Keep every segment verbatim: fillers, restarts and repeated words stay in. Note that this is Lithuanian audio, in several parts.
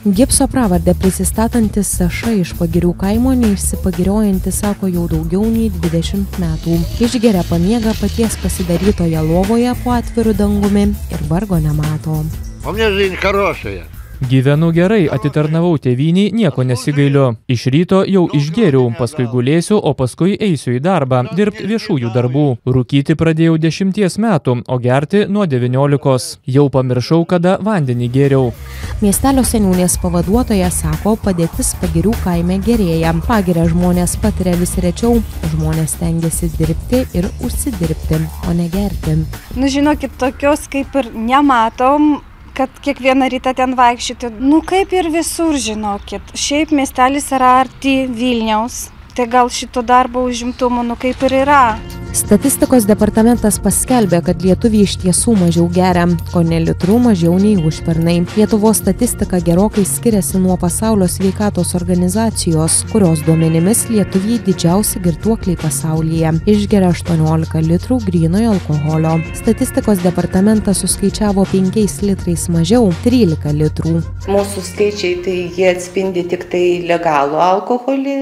Gipso pravardę prisistatantis Saša iš Pagirių kaimo neišsipagiriojantis sako jau daugiau nei dvidešimt metų. Išgeria pamiega paties pasidarytoje lovoje po atviru dangumi ir vargo nemato. O мне жизнь хорошая. Gyvenu gerai, atitarnavau tėvynį, nieko nesigailiu. Iš ryto jau išgėriau, paskui gulėsiu, o paskui eisiu į darbą, dirbti viešųjų darbų. Rūkyti pradėjau dešimties metų, o gerti nuo devyniolikos. Jau pamiršau, kada vandenį gėriau. Miestelio seniūnės pavaduotoja sako, padėtis Pagirių kaime gerėja. Pagiria žmonės patiria vis rečiau, žmonės stengiasi dirbti ir užsidirbti, o ne gerti. Nu, žinokit, tokios kaip ir nematom, kad kiekvieną rytą ten vaikščioti. Nu, kaip ir visur, žinokit. Šiaip miestelis yra arti Vilniaus. Tai gal šito darbo užimtumo, nu kaip ir yra. Statistikos departamentas paskelbė, kad lietuviai iš tiesų mažiau geria, kone litrų mažiau nei užpernai. Lietuvos statistika gerokai skiriasi nuo Pasaulio sveikatos organizacijos, kurios duomenimis lietuviai didžiausi girtuokliai pasaulyje. Išgeria aštuoniolika litrų grynojo alkoholio. Statistikos departamentas suskaičiavo penkiais litrais mažiau, trylika litrų. Mūsų skaičiai tai jie atspindi tik tai legalų alkoholį,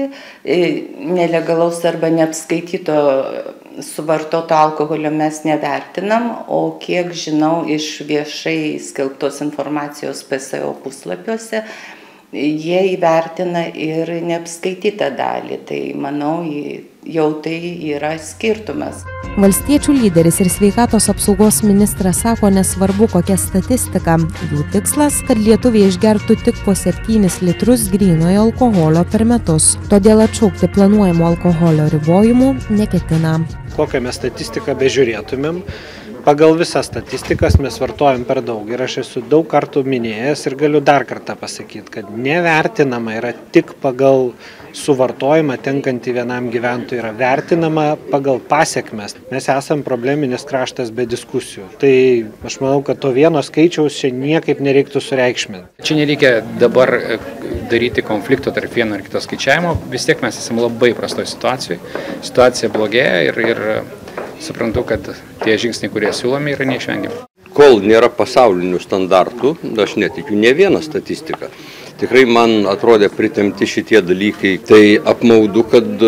nelegalaus arba neapskaityto suvartoto alkoholio mes nevertinam, o kiek žinau iš viešai skelbtos informacijos P S O puslapiuose, jie įvertina ir neapskaitytą dalį. Tai manau, jau tai yra skirtumas. Valstiečių lyderis ir sveikatos apsaugos ministras sako, nesvarbu kokia statistika. Jų tikslas, kad lietuviai išgertų tik po septynis litrus grynojo alkoholio per metus. Todėl atšaukti planuojamo alkoholio ribojimų neketina. Kokią mes statistiką bežiūrėtumėm, pagal visas statistikas mes vartojam per daug. Ir aš esu daug kartų minėjęs ir galiu dar kartą pasakyti, kad nevertinama yra tik pagal suvartojimą tenkantį vienam gyventojui, yra vertinama pagal pasiekmes. Mes esam probleminis kraštas be diskusijų. Tai aš manau, kad to vieno skaičiaus čia niekaip nereiktų sureikšminti. Čia nereikia dabar daryti konflikto tarp vieno ir kito skaičiavimo. Vis tiek mes esame labai prastoje situacijoje. Situacija blogėja ir, ir suprantu, kad tie žingsniai, kurie siūlomi, yra neišvengiami. Kol nėra pasaulinių standartų, aš netikiu ne vieną statistiką. Tikrai man atrodė pritempti šitie dalykai. Tai apmaudu, kad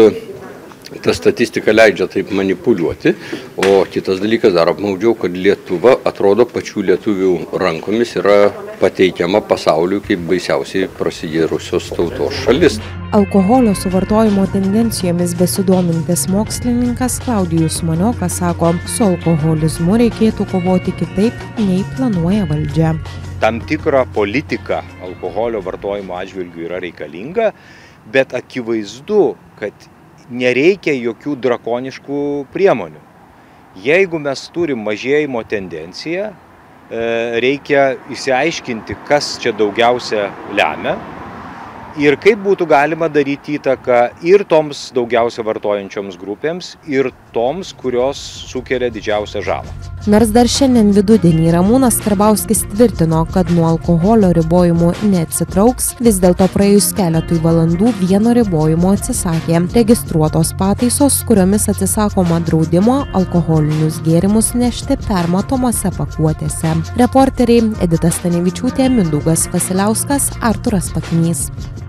ta statistika leidžia taip manipuliuoti, o kitas dalykas dar apmaudžiau, kad Lietuva atrodo pačių lietuvių rankomis yra pateikiama pasauliu kaip baisiausiai prasigėrusios tautos šalis. Alkoholio suvartojimo tendencijomis besidomintis mokslininkas Klaudijus Maniokas sako, su alkoholizmu reikėtų kovoti kitaip, nei planuoja valdžia. Tam tikra politika alkoholio vartojimo atžvilgių yra reikalinga, bet akivaizdu, kad nereikia jokių drakoniškų priemonių. Jeigu mes turim mažėjimo tendenciją, reikia išsiaiškinti, kas čia daugiausia lemia ir kaip būtų galima daryti įtaką ir toms daugiausia vartojančioms grupėms, ir toms, kurios sukelia didžiausią žalą. Nors dar šiandien vidudienį Ramūnas Karbauskis tvirtino, kad nuo alkoholio ribojimų neatsitrauks, vis dėlto praėjus keletui valandų vieno ribojimo atsisakė. Registruotos pataisos, kuriomis atsisakoma draudimo alkoholinius gėrimus nešti permatomose pakuotėse. Reporteriai Edita Stanevičiūtė, Mindaugas Vasiliauskas, Arturas Paknys.